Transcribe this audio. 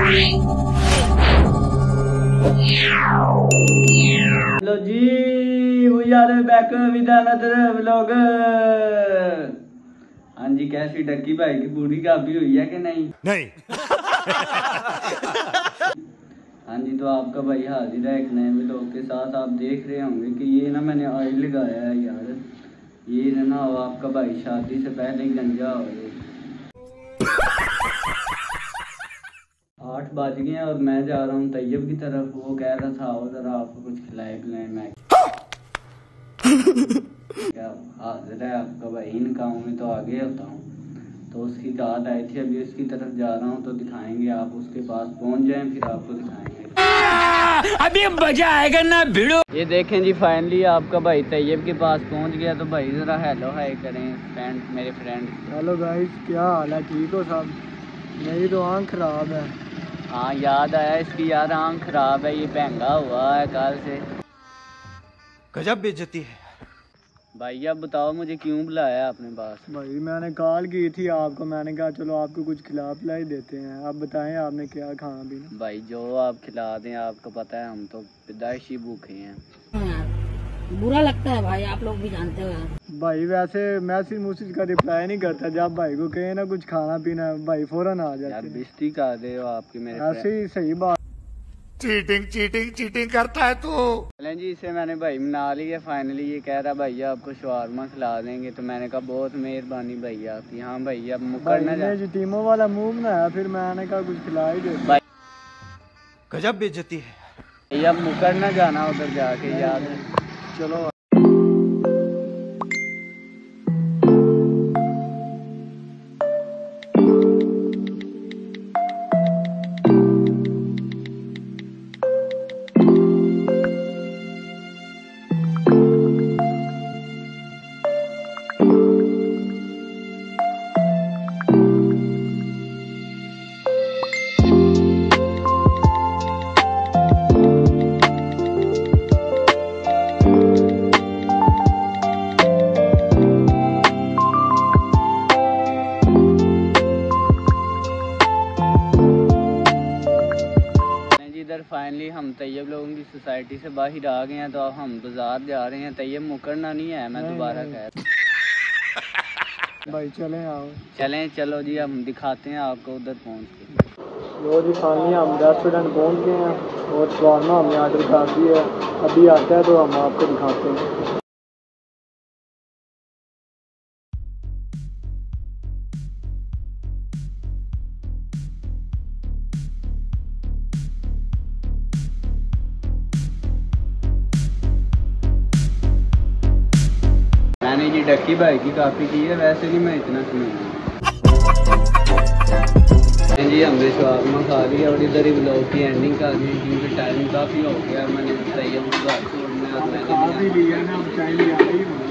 Hello जी, we are back with another vlog. हाँ जी, कैसी डक्की भाई की बूढ़ी काफी हुई है कि नहीं? नहीं। हाँ जी, तो आपका भाई हाजिर है एक नए व्लॉग के साथ। आप देख रहे होंगे कि ये ना मैंने ऑयल लगाया है यार, ये ना हो आपका भाई शादी से पहले ही गंजा हो गया। 8 बज गए और मैं जा रहा हूँ तैयब की तरफ। वो कह रहा था आओ जरा आपको कुछ खिलाए पिलाए। मैं क्या हाजिर है आपका भाई, इन कामों में तो आगे होता हूँ। तो उसकी कार आई थी, अभी उसकी तरफ जा रहा हूँ तो दिखाएंगे। आप उसके पास पहुँच जाएं फिर आपको दिखाएंगे। अभी मजा आएगा ना भिड़ो। ये देखें जी, फाइनली आपका भाई तैयब के पास पहुँच गया। तो भाई ज़रा हेलो हाय करें फ्रेंड, मेरे फ्रेंड। हेलो गाइस, क्या हाल है? ठीक हो सब? मेरी तो आँख खराब है। हाँ याद आया इसकी यार, आँख खराब है, ये महंगा हुआ है कल से। गजब बेइज्जती है। भाई अब बताओ मुझे क्यों बुलाया आपने पास? भाई मैंने कॉल की थी आपको, मैंने कहा चलो आपको कुछ खिला पिला ही देते हैं। आप बताएं आपने क्या खाना पीना? भाई जो आप खिला दें, आपको पता है हम तो पैदाइशी भूखे हैं। बुरा लगता है भाई, आप लोग भी जानते हो यार। भाई वैसे मैसेज मूसेज का रिप्लाई नहीं करता, जब भाई को कहे ना कुछ खाना पीना भाई फौरन आ यार जाते हैं। बेइज्जती कर रहे हो आपकी मेरे ऐसे ही सही बात। चीटिंग करता है तू। चलें जी, इसे मैंने भाई मना लिया फाइनली। ये कह रहा भैया आपको शवारमा खिला देंगे। तो मैंने कहा बहुत मेहरबानी भैया आपकी। हाँ भैया अब मुकर ना जा। जो टीमों वाला मुंह बनाया, फिर मैंने कहा कुछ खिला ही दे। भाई गजब बेइज्जती है। भैया अब मुकर ना जाना उधर जाके, याद है। चलो इधर फाइनली हम तैयब लोगों की सोसाइटी से बाहर आ गए हैं। तो अब हम बाजार जा रहे हैं। तैयब मुकरना नहीं है, मैं दोबारा कह रहा भाई चलें आओ। चलें, चलो जी हम दिखाते हैं आपको उधर पहुँच के। लो जी, फाइनली हम रेस्टोरेंट पहुंच गए हैं और शवारमा हमने ऑर्डर कर दिया है। अभी आता है तो हम आपको दिखाते हैं। मैंने जी डक्की भाई की काफ़ी की है, वैसे नहीं मैं इतना सुना जी। हमने शवारमा खा लिया और इधर ही ब्लॉग की एंडिंग कर दी क्योंकि टाइम काफ़ी हो गया। मैंने तैयब को घर छोड़ना है और मैंने लिया ना, हम चाय ले आ रही हूँ।